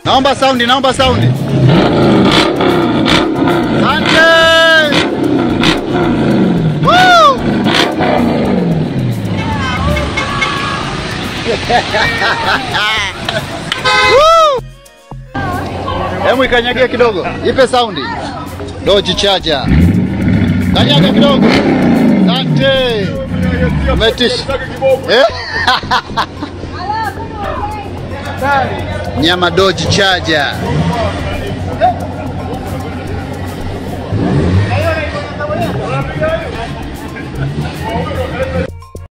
Naomba saundi. Asante. Woo! Woo! Hemu ikanyagia kidogo. Ipe saundi. Dodge Charger. Kanyaga kidogo. Asante. Umetisha. Nyama Dodge Charger.